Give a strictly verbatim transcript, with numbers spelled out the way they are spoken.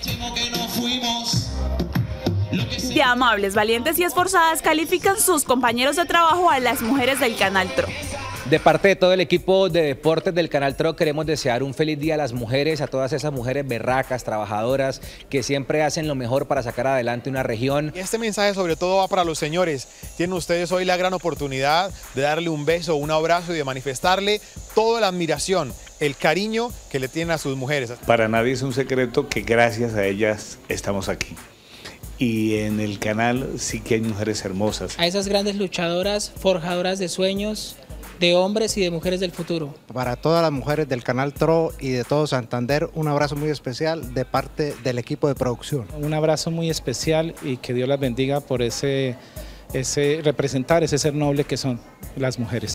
De amables, valientes y esforzadas califican sus compañeros de trabajo a las mujeres del Canal Tro. De parte de todo el equipo de deportes del Canal Tro queremos desear un feliz día a las mujeres, a todas esas mujeres berracas, trabajadoras, que siempre hacen lo mejor para sacar adelante una región. Este mensaje sobre todo va para los señores. Tienen ustedes hoy la gran oportunidad de darle un beso, un abrazo y de manifestarle toda la admiración, el cariño que le tienen a sus mujeres. Para nadie es un secreto que gracias a ellas estamos aquí. Y en el canal sí que hay mujeres hermosas. A esas grandes luchadoras, forjadoras de sueños, de hombres y de mujeres del futuro. Para todas las mujeres del Canal Tro y de todo Santander, un abrazo muy especial de parte del equipo de producción. Un abrazo muy especial y que Dios las bendiga por ese, ese representar, ese ser noble que son las mujeres.